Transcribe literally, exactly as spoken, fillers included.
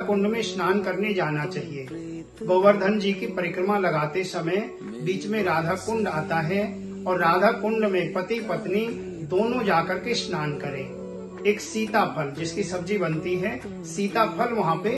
कुंड में स्नान करने जाना चाहिए। गोवर्धन जी की परिक्रमा लगाते समय बीच में राधा कुंड आता है और राधा कुंड में पति पत्नी दोनों जाकर के स्नान करें। एक सीताफल जिसकी सब्जी बनती है, सीताफल वहाँ पे